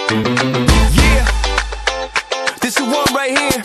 Yeah, this is one right here.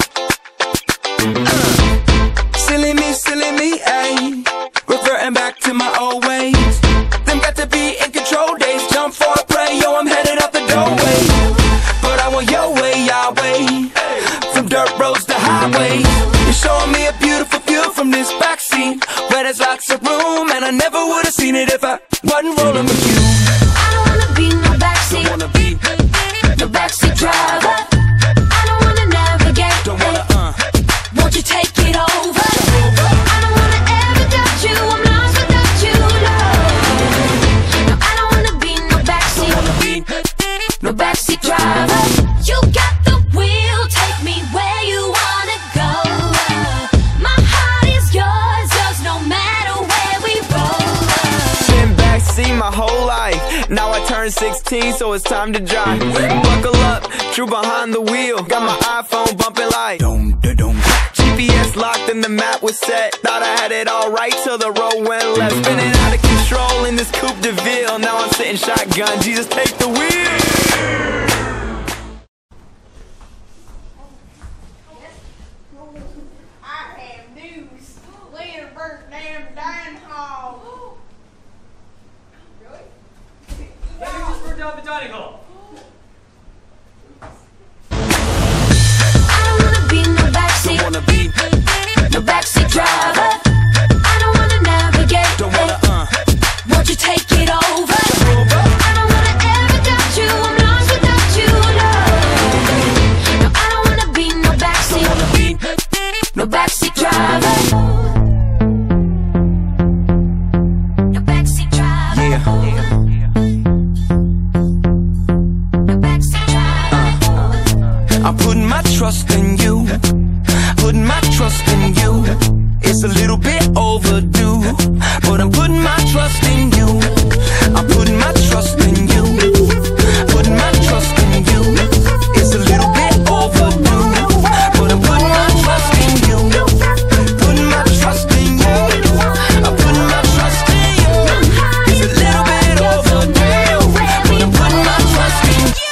Silly me, ayy. Reverting back to my old ways. Them got to be in control days. Jump for a prey, yo, I'm headed out the doorway. But I want your way, Yahweh. From dirt roads to highways. You're showing me a beautiful view from this backseat, where there's lots of room, and I never would've seen it if I wasn't rolling with you. I don't wanna be no backseat, no backseat driver. I don't wanna navigate, Don't wanna, won't you take it over? I don't wanna ever doubt you, I'm lost without you, Lord. No, I don't wanna be no backseat, no backseat driver. You got the wheel, take me where you wanna go. My heart is yours, no matter where we roll. Been backseat my whole life. Now I turned 16, so it's time to drive. Buckle up, true behind the wheel. Got my iPhone bumping like GPS locked and the map was set. Thought I had it all right till the road went left. Spinning out of control in this Coupe de Ville. Now I'm sitting shotgun, Jesus take the wheel. I have news. Lynn burnt down the dining hall. Really? Yeah, you just burned down the dining hall. I don't wanna be no backseat, no backseat driver. I don't wanna navigate, Don't wanna, won't you take it over? I don't wanna ever doubt you, I'm lost without you, Lord. No, I don't wanna be no backseat, no backseat driver. No backseat driver. No backseat driver. I'm putting my trust in you, putting my trust in you. It's a little bit overdue, but I'm putting my trust in you. I'm putting my trust in you, putting my trust in you. It's a little bit overdue, but I'm putting my trust in you, putting my trust in you. I'm putting my trust in you. It's a little bit overdue, but I'm putting my trust in you.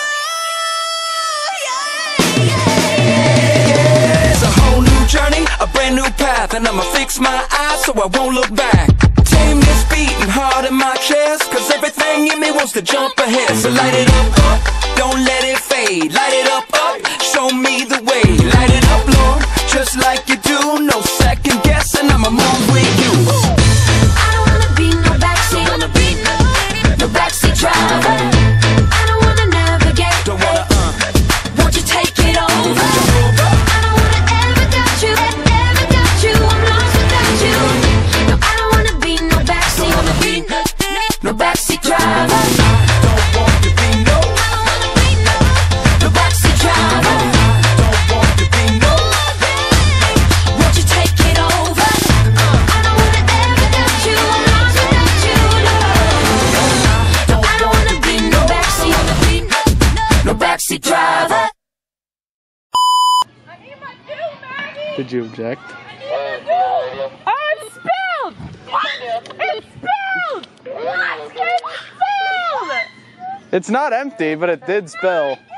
It's a whole new journey, a brand new path, and I'ma fix my eyes so I won't look back. Tame this beating heart in my chest, cause everything in me wants to jump ahead. So light it up, don't let it fade. Light it up, show me the way. Light it up, Lord, just like you do. No second guessing, I'ma move with you. I don't wanna be no backseat, no backseat driver. I don't wanna navigate, Don't wanna, won't you take it over? I don't wanna ever doubt you, I'm lost without you. No, I don't wanna be no backseat, no backseat driver. don't want to be no, I don't wanna be no backseat driver. don't want to be no. Won't you take it over? I don't wanna ever doubt you, I'm lost without you, Lord. No, I don't wanna be no backseat driver. Did you object? Oh, it's spilled! It's spilled! What? It's spilled! It's not empty, but it did spill.